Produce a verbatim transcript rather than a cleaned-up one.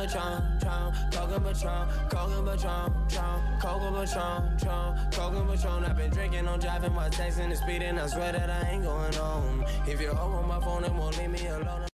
Patron, Tron, Coke and Patron, Coke and Patron, Tron, Coke and Patron, Tron, Coke and Patron. I've been drinking, I'm driving while texting and speeding. I swear that I ain't going home. If you're home on my phone, it won't leave me alone.